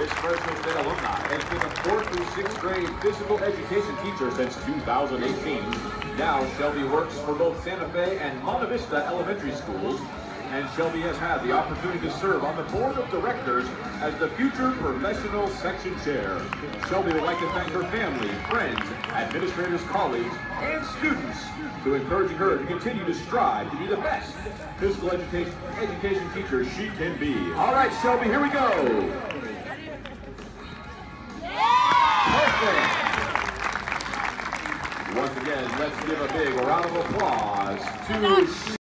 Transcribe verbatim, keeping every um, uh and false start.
This Fresno State alumni has been a fourth through sixth grade physical education teacher since two thousand eighteen. Now Shelby works for both Santa Fe and Monte Vista elementary schools, and Shelby has had the opportunity to serve on the board of directors as the future professional section chair. Shelby would like to thank her family, friends, administrators, colleagues, and students for encouraging her to continue to strive to be the best physical education, education teacher she can be. All right, Shelby, here we go. Perfect. Once again, let's give a big round of applause to